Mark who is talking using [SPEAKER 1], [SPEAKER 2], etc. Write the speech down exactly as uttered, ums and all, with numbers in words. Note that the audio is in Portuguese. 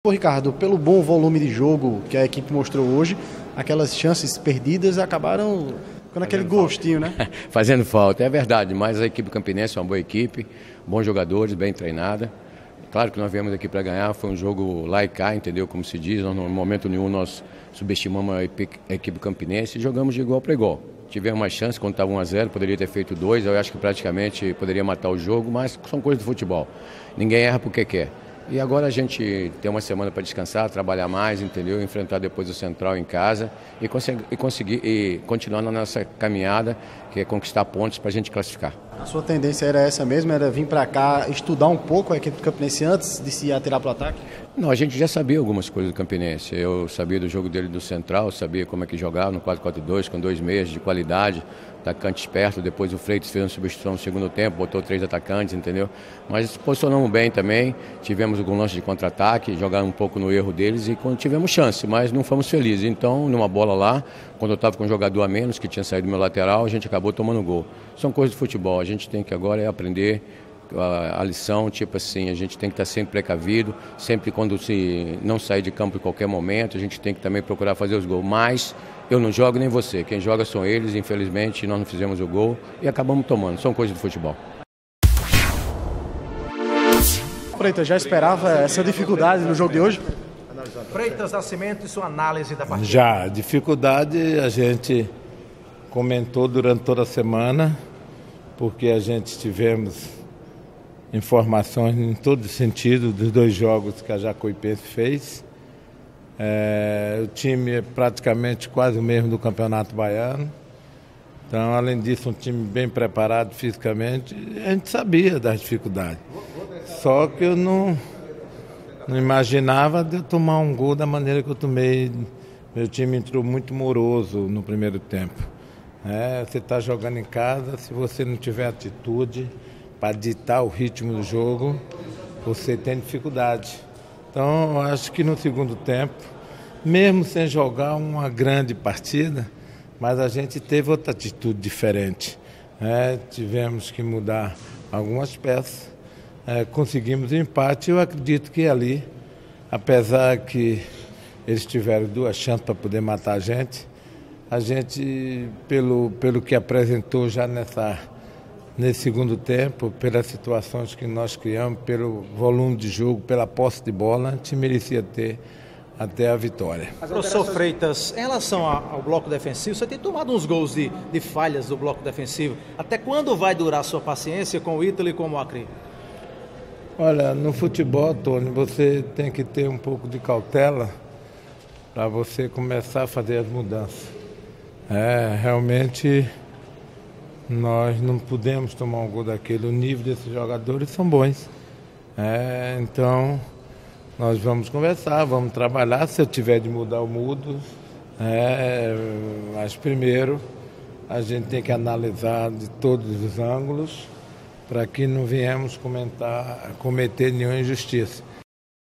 [SPEAKER 1] Pô, Ricardo, pelo bom volume de jogo que a equipe mostrou hoje, aquelas chances perdidas acabaram com aquele gostinho, né?
[SPEAKER 2] Fazendo falta, é verdade, mas a equipe campinense é uma boa equipe, bons jogadores, bem treinada. Claro que nós viemos aqui para ganhar, foi um jogo lá e cá, entendeu? Como se diz, nós, no momento nenhum nós subestimamos a equipe campinense e jogamos de igual para igual. Tivemos mais chance quando estava um a zero, poderia ter feito dois, eu acho que praticamente poderia matar o jogo, mas são coisas do futebol. Ninguém erra porque quer. E agora a gente tem uma semana para descansar, trabalhar mais, entendeu? Enfrentar depois o Central em casa e, conseguir, e conseguir e continuar na nossa caminhada, que é conquistar pontos para a gente classificar.
[SPEAKER 1] A sua tendência era essa mesmo? Era vir para cá estudar um pouco a equipe do Campinense antes de se atirar para o ataque?
[SPEAKER 2] Não, a gente já sabia algumas coisas do Campinense. Eu sabia do jogo dele do Central, sabia como é que jogava no quatro quatro dois, com dois meias de qualidade, atacante esperto. Depois o Freitas fez uma substituição no segundo tempo, botou três atacantes, entendeu? Mas posicionamos bem também, tivemos algum lance de contra-ataque, jogaram um pouco no erro deles e tivemos chance, mas não fomos felizes. Então, numa bola lá, quando eu estava com um jogador a menos, que tinha saído do meu lateral, a gente acabou tomando gol. São coisas de futebol, a gente tem que agora é aprender a, a lição, tipo assim, a gente tem que estar sempre precavido, sempre quando se não sair de campo em qualquer momento, a gente tem que também procurar fazer os gols. Mas eu não jogo nem você, quem joga são eles, infelizmente nós não fizemos o gol e acabamos tomando, são coisas do futebol.
[SPEAKER 1] Freitas, já esperava essa dificuldade no jogo de hoje?
[SPEAKER 3] Freitas Nascimento e sua análise da partida.
[SPEAKER 4] Já, dificuldade a gente comentou durante toda a semana, porque a gente tivemos informações em todo sentido dos dois jogos que a Jacuipense fez. É, o time é praticamente quase o mesmo do Campeonato Baiano. Então, além disso, um time bem preparado fisicamente. A gente sabia das dificuldades. Só que eu não, não imaginava de eu tomar um gol da maneira que eu tomei. Meu time entrou muito moroso no primeiro tempo. É, você está jogando em casa, se você não tiver atitude para ditar o ritmo do jogo, você tem dificuldade. Então, eu acho que no segundo tempo, mesmo sem jogar uma grande partida, mas a gente teve outra atitude diferente. É, tivemos que mudar algumas peças, é, conseguimos o empate. Eu acredito que ali, apesar que eles tiveram duas chances para poder matar a gente, a gente, pelo, pelo que apresentou já nessa, nesse segundo tempo, pelas situações que nós criamos, pelo volume de jogo, pela posse de bola, a gente merecia ter até a vitória.
[SPEAKER 3] Professor Freitas, em relação ao bloco defensivo, você tem tomado uns gols de, de falhas do bloco defensivo. Até quando vai durar a sua paciência com o Ítalo e com o Acre?
[SPEAKER 4] Olha, no futebol, Tony, você tem que ter um pouco de cautela para você começar a fazer as mudanças. É, realmente nós não podemos tomar um gol daquele. O nível desses jogadores são bons. É, então nós vamos conversar, vamos trabalhar. Se eu tiver de mudar, eu mudo. É, mas primeiro a gente tem que analisar de todos os ângulos para que não venhamos comentar, cometer nenhuma injustiça.